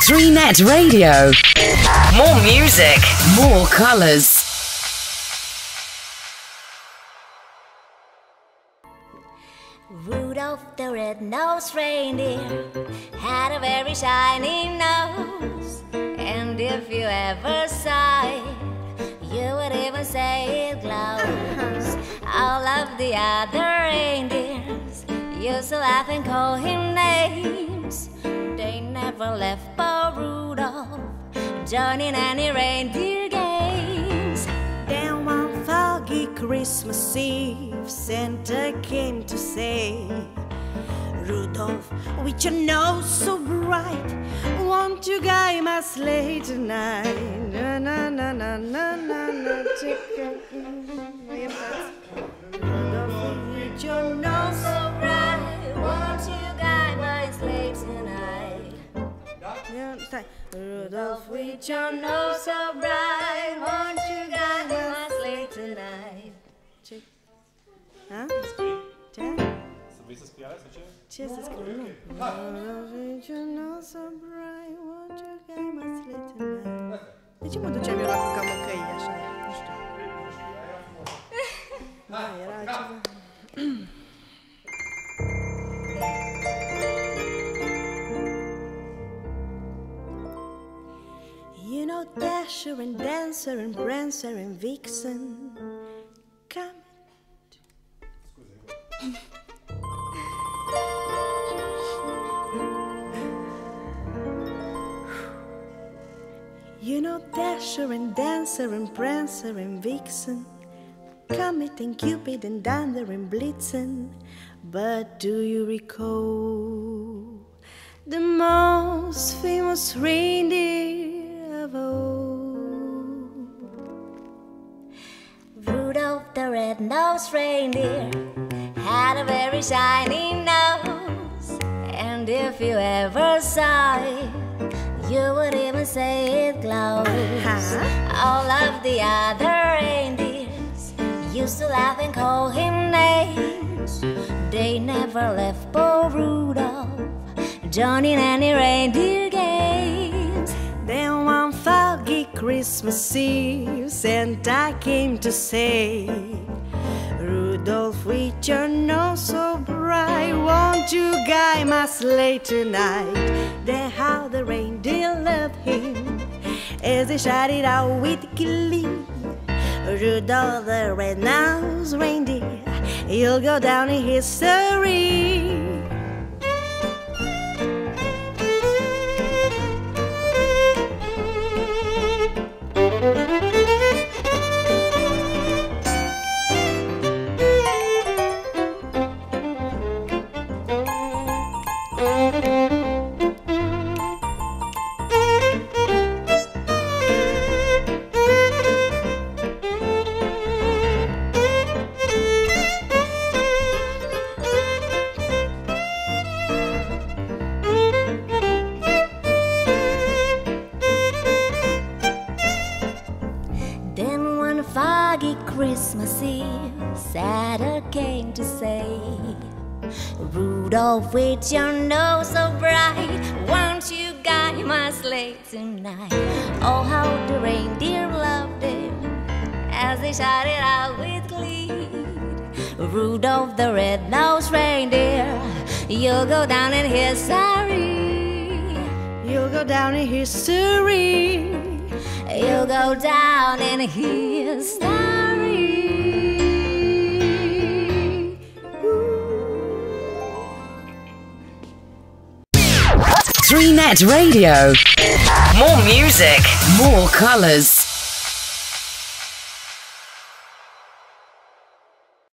3Net Radio. More music, more colours. Rudolph the red-nosed reindeer had a very shiny nose, and if you ever saw it, you would even say it glows. All of the other reindeers used to laugh and call him names. They never left poor Rudolph joining any reindeer games. Then one foggy Christmas Eve, Santa came to say, Rudolph, with your nose so bright, won't you guide my sleigh tonight? Na na na na na na na, chicken. Rudolph, with your nose so bright, Won't you guide my sleigh tonight? Rudolph, with your nose Nose so bright, won't you guide my sleigh tonight? Huh? Ce să scriu? Nu. Rudolph, your nose so bright, won't you guide my sleigh tonight? De ce mă duceam eu la cu camăcăi așa? Nu știu. Da, era ceva. You know Dasher and Dancer and Prancer and Vixen, come. You know Dasher and Dancer and Prancer and Vixen, Comet and Cupid and Dunder and Blitzen. But do you recall the most famous reindeer of all? Rudolph the red-nosed reindeer had a very shiny nose, and if you ever saw it, you would even say it glows. All of the other reindeers used to laugh and call him names. They never left poor Rudolph joining any reindeer games. Then one foggy Christmas Eve, Santa came to say, Rudolph, with your nose so bright, won't you guide my sleigh tonight? Then how the reindeer loved him as they shouted out with glee, Rudolph the red-nosed reindeer, you'll go down in history. Christmas Eve, Santa came to say, Rudolph, with your nose so bright, won't you guide my sleigh tonight? Oh, how the reindeer loved him as they shouted out with glee, Rudolph the red-nosed reindeer, you'll go down in history. You'll go down in history. You'll go down in history. 3Net Radio. More music, more colours.